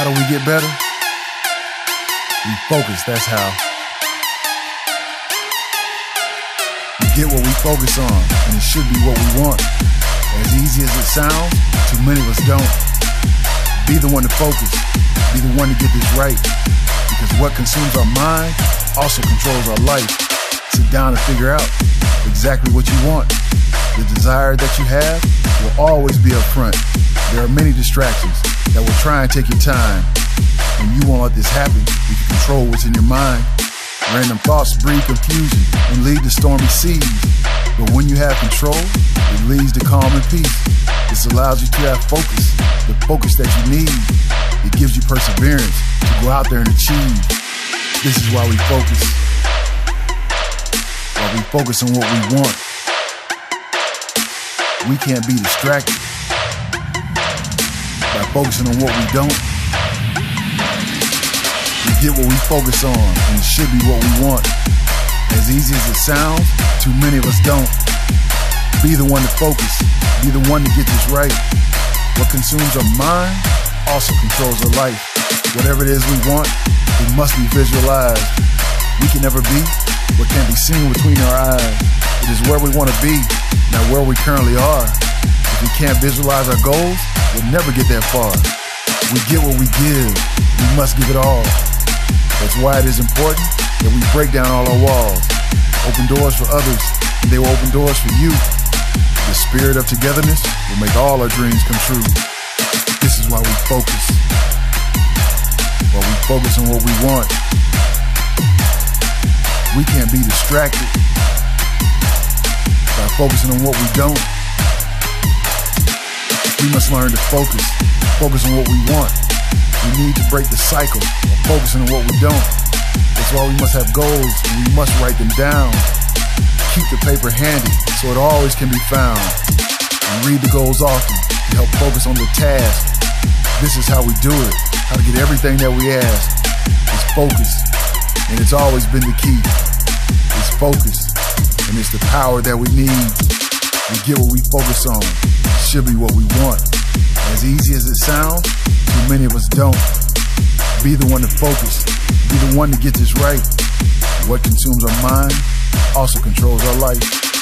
How do we get better? We focus, that's how. We get what we focus on, and it should be what we want. As easy as it sounds, too many of us don't. Be the one to focus. Be the one to get this right. Because what consumes our mind also controls our life. Sit down and figure out exactly what you want. The desire that you have will always be up front. There are many distractions that will try and take your time. When you won't let this happen, you can control what's in your mind. Random thoughts breed confusion and lead to stormy seas. But when you have control, it leads to calm and peace. This allows you to have focus, the focus that you need. It gives you perseverance to go out there and achieve. This is why we focus. While we focus on what we want, we can't be distracted by focusing on what we don't. We get what we focus on, and it should be what we want. As easy as it sounds, too many of us don't. Be the one to focus. Be the one to get this right. What consumes our mind also controls our life. Whatever it is we want, it must be visualized. We can never be what can't be seen between our eyes. It is where we want to be, not where we currently are. If we can't visualize our goals, we'll never get that far. We get what we give. We must give it all. That's why it is important that we break down all our walls. Open doors for others, and they will open doors for you. The spirit of togetherness will make all our dreams come true. This is why we focus. While we focus on what we want, we can't be distracted by focusing on what we don't. We must learn to focus on what we want. We need to break the cycle of focusing on what we don't. That's why we must have goals, and we must write them down. Keep the paper handy so it always can be found. And read the goals often to help focus on the task. This is how we do it. How to get everything that we ask is focus. And it's always been the key. It's focus. And it's the power that we need. We get what we focus on. It should be what we want. As easy as it sounds, too many of us don't. Be the one to focus. Be the one to get this right. What consumes our mind also controls our life.